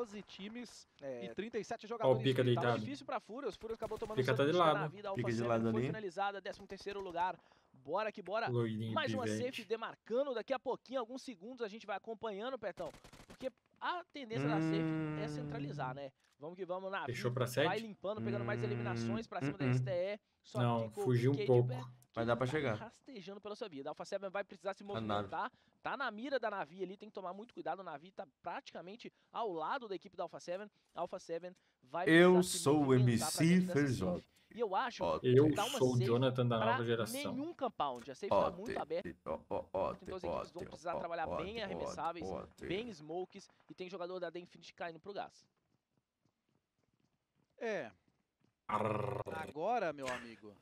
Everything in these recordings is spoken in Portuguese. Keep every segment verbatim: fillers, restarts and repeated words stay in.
doze times É. e trinta e sete Ó, jogadores. o Pica inscritos. Tava deitado. difícil pra Furious, Furious acabou tomando Pica o tá de sanduíche lado. na vida, Pica Alpha de Seven lado foi ali. finalizada, décimo terceiro lugar. Bora que bora. Loirinho Mais uma pivete. safe demarcando, daqui a pouquinho, alguns segundos a gente vai acompanhando, Petão, porque a tendência Hum. da safe é centralizar, né? Vamos que vamos, Navi Fechou pra vai sete? limpando, pegando mais eliminações pra cima Hum, da hum. S T E, só Não, ficou fugiu o um P K pouco. de pé, Vai que dar pra tá chegar. rastejando pela sua vida. A Alpha Seven vai precisar se nave. movimentar, tá na mira da Navi ali, tem que tomar muito cuidado, o Navi tá praticamente ao lado da equipe da Alpha Seven, a Alpha Seven vai Eu precisar se sou o movimentar pra M C dentro dessa Feijão. safe. E eu acho Ó, que Eu dá uma sou o safe Jonathan da pra nova geração. nenhum compound, a safe Ó, tá muito te- aberta. Ó, ó, ó, Então as te- equipes ó, vão te- precisar ó, trabalhar ó, bem te- ó, arremessáveis, ó, te- bem smokes, e tem jogador da The Infinity caindo pro gás. É, Arrrr. agora, meu amigo.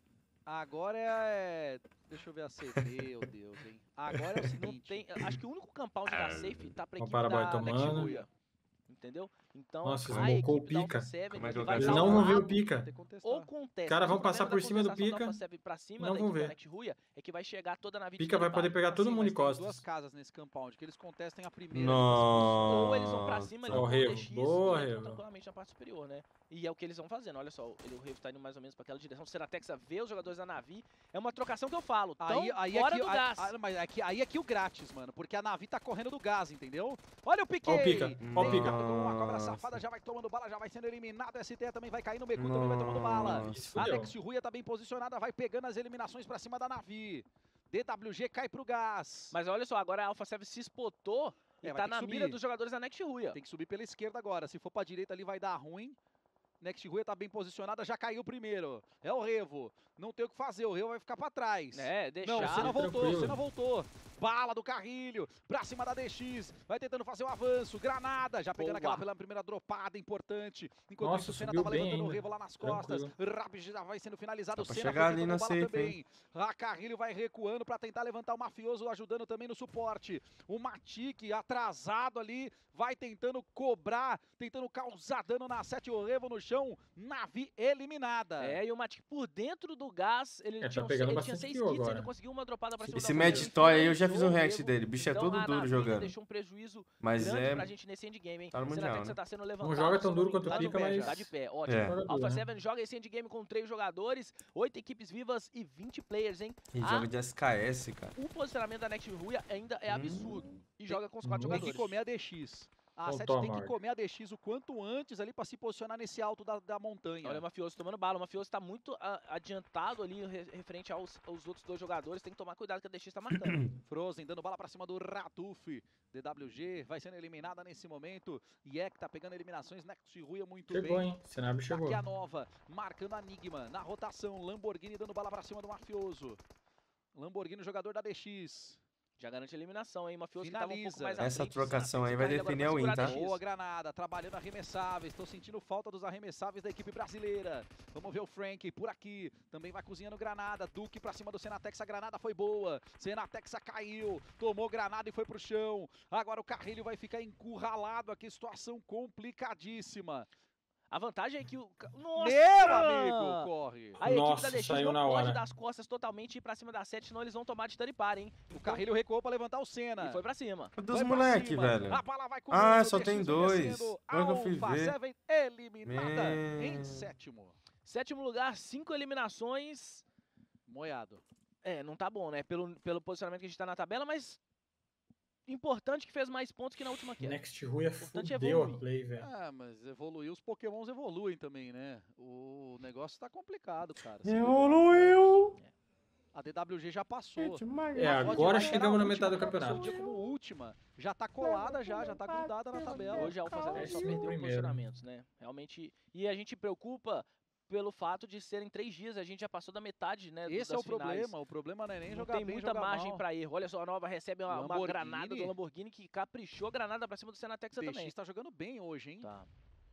Agora é... Deixa eu ver a safe. Meu Deus, hein. Agora é o Não seguinte. tem, acho que o único compound da safe tá pra Ó, equipe Paraboy da tomando. Next Ruia. Entendeu? Então Nossa, a smocou o equipe da Alpha Pica. Seven Como é que eu vai quero estar Eles ao não vão ver o lado Pica. Tem que contestar. ou contesta. Cara, vão O problema passar por da cima do contestação da Pica, Alpha Seven pra cima não da vão equipe da ver. Next Ruia é que vai chegar toda na vida Pica vai poder pegar todo Sim, mundo mas em tem duas costas. casas nesse compound, que eles contestem a primeira. Nossa. Ou eles vão pra cima, eles Ó, vão Revo. D X Boa, e entram Revo. tranquilamente na parte superior, né? E é o que eles vão fazendo. Olha só, ele, o Revo tá indo mais ou menos pra aquela direção. O Senatexa vê os jogadores da Navi. É uma trocação que eu falo. Tão Aí, aí, fora aqui, do aí, gás. aí, mas aqui, aí é que o grátis, mano, porque a Navi tá correndo do gás, entendeu? Olha o Pique! Ó o Pica, ó o Pica. Uma cobra Nossa. safada já vai tomando bala, já vai sendo eliminado. S T E também vai caindo, o Meku também vai tomando bala. Nossa. A Fudeu. Next Ruia tá bem posicionada, vai pegando as eliminações pra cima da Navi. D W G cai pro gás. Mas olha só, agora a Alpha Seven se spotou e É, vai tá ter que na subir. mira dos jogadores da Next Ruia. Tem que subir pela esquerda agora. Se for pra direita ali vai dar ruim. Next Ruia tá bem posicionada, já caiu primeiro. É o Revo. Não tem o que fazer, o Revo vai ficar pra trás. É, deixar. Não, o Senna voltou, Tranquilo. o Senna voltou. Bala do Carrilho, pra cima da D X. Vai tentando fazer o avanço. Granada, já pegando Boa. aquela pela primeira dropada importante. Enquanto Nossa, isso, o Senna subiu tava bem levantando o ainda. Revo lá nas costas. Rapid já vai sendo finalizado. Dá O pra Senna chegar foi ali tentando na bala safe, também. A Carrilho vai recuando pra tentar levantar o Mafioso, ajudando também no suporte. O Matic, atrasado ali, vai tentando cobrar, tentando causar dano na sete. O Revo no chão. Navi eliminada. É, e o Matic por dentro do gás, ele É, tá tinha, um- pegando ele tinha bastante seis kill kits, agora. ainda conseguiu uma dropada pra cima Esse da Mad Alpha Toy aí Seven, eu já fiz um finalizou o react Revo. dele. Bicho é Então, todo a duro Navi jogando. deixou um prejuízo Mas grande é. pra gente nesse endgame, hein? Tá no mundial, Senatexa né? tá sendo levantado. Não joga tão se duro não quanto o me engano, Pica, mas- Tá de pé, ótimo. É. Joga duro, Alpha né? Seven joga esse endgame com três jogadores, oito equipes vivas e vinte players, hein? E Ah, joga de S K S, cara. O posicionamento da Next Ruia ainda é Hum. absurdo. E joga com os quatro Hum. Tem que jogadores. comer a D X. A Então sete toma, tem que Mark. comer a D X o quanto antes ali pra se posicionar nesse alto da, da montanha. Olha o Mafioso tomando bala. O Mafioso tá muito a- adiantado ali re- referente aos, aos outros dois jogadores. Tem que tomar cuidado que a D X tá marcando. Frozen dando bala pra cima do Ratuf. D W G vai sendo eliminada nesse momento. Yek tá pegando eliminações. Next Ruia muito Chegou, bem. hein? Senab chegou. Aqui a nova, marcando a Enigma na rotação. Lamborghini dando bala pra cima do Mafioso. Lamborghini, jogador da D X. Já garante a eliminação, hein? O Mafioso que tava um pouco Finaliza. mais à Essa frente, trocação sabe? aí vai Esse cara definir agora a vai win, segurar tá? a D X. Boa granada, trabalhando arremessáveis. Estou sentindo falta dos arremessáveis da equipe brasileira. Vamos ver o Frank por aqui. Também vai cozinhando granada. Duque pra cima do Senatex. A granada foi boa. Senatex caiu. Tomou granada e foi pro chão. Agora o Carrilho vai ficar encurralado aqui. Situação complicadíssima. A vantagem é que o... ca- Nossa! Meu amigo, corre. A equipe Nossa, da D X saiu não na pode hora. dar as costas totalmente e ir pra cima da sete, senão eles vão tomar de taripar, hein? O Carrilho recuou pra levantar o Senna. E foi pra cima. Dos Foi pra moleque, cima. velho. A bala vai Ah, comendo, só D X tem vai dois. descendo. Agora que eu fui Alpha ver. Seven eliminada Me- em sétimo. Sétimo lugar, cinco eliminações. Moiado. É, não tá bom, né? Pelo, pelo posicionamento que a gente tá na tabela, mas... Importante que fez mais pontos que na última queda. Next Ruia Importante é fudeu a evoluir. play, velho. Ah, mas evoluiu, os pokémons evoluem também, né? O negócio tá complicado, cara. Se Evoluiu! A D W G já passou. É, A Ford agora já era chegamos a na última, metade do já passou campeonato. o dia como última. Já tá colada já, já tá grudada na tabela. Hoje a Alpha Seven só Esse é o perdeu primeiro. posicionamentos, né? Realmente... E a gente preocupa pelo fato de serem três dias, a gente já passou da metade, né? Esse das é o finais. problema, o problema não é nem Não jogar tem bem, muita jogar margem mal. pra erro. Olha só, a nova recebe uma, uma Lamborghini. granada do Lamborghini que caprichou a granada pra cima do Senatexa D X também. tá jogando bem hoje, hein? Tá.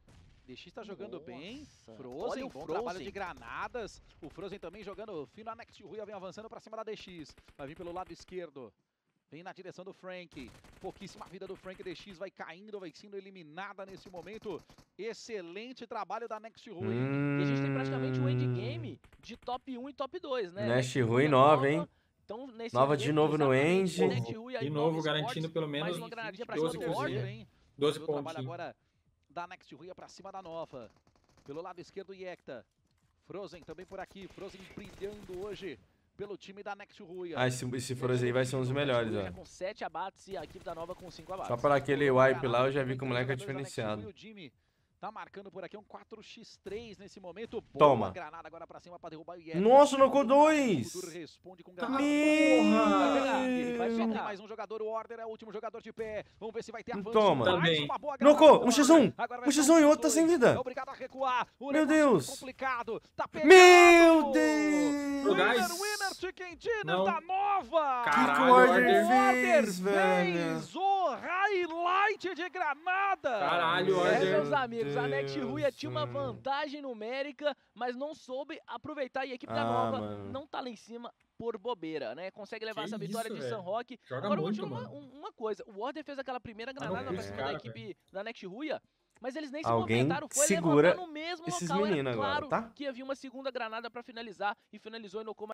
D X tá jogando Nossa. bem. Olha Frozen, o bom Frozen. trabalho de granadas. O Frozen também jogando fino. A Next Ruia vem avançando pra cima da D X. Vai vir pelo lado esquerdo. Vem na direção do Frank. Pouquíssima vida do Frank. D X vai caindo, vai sendo eliminada nesse momento. Excelente trabalho da Next Ruia. Hum. E a gente tem praticamente um endgame de top um e top dois, né? Next Ruia Ruia nova, hein? Então, nesse Nova de endgame, novo no exatamente, End. Next Ruia De e novo, Nova garantindo Sports, pelo menos mais uma granadinha pra doze cima do cruzeiro. Order. hein? doze O trabalho pontinhos. agora da Next Ruia pra cima da Nova. Pelo lado esquerdo, Yekta. Frozen também por aqui. Frozen brilhando hoje pelo time da Next Ruia. Ah, esse, esse Frozen aí vai ser um dos melhores, ó. Com sete abates e a equipe da Nova com cinco abates. Só para aquele wipe lá, eu já vi que o moleque é diferenciado. O Jimmy tá marcando por aqui um quatro por três nesse momento. Boa Toma. Granada agora pra cima pra derrubar o Yekta. Nossa, nocou dois! Responde com granada. Vai pegar, ele vai Só tem pegar. mais um jogador, o Order é o último jogador de pé. Vamos ver se vai ter avanço. Toma. Mais Também. uma boa granada Nocou, do um xis um. Order. Agora vai Um ficar xis um e um outro tá sem dois. vida. É obrigado a recuar. O Meu negócio Deus. é complicado. Tá pegado. Meu Deus! Pro Winner, gás. winner, chicken dinner Não. da Nova. Que que Caralho, o Order Order fez, velho? fez o highlight de granada. Caralho, É, Order. meus amigos, a Next Deus Ruia tinha uma do céu. vantagem numérica, mas não soube aproveitar e a equipe da Ah, Nova mano. não tá lá em cima por bobeira, né? Consegue levar Que essa vitória isso, de velho. San Roque. Joga Agora, eu vou muito, dizer uma, mano. um- uma coisa, o Order fez aquela primeira no granada cu pra esse cima da cara, equipe da Next Ruia, mas eles nem se Alguém movimentaram, foi segura levantar no mesmo esses local, era meninos agora, claro tá? que havia uma segunda granada pra finalizar, e finalizou e nocou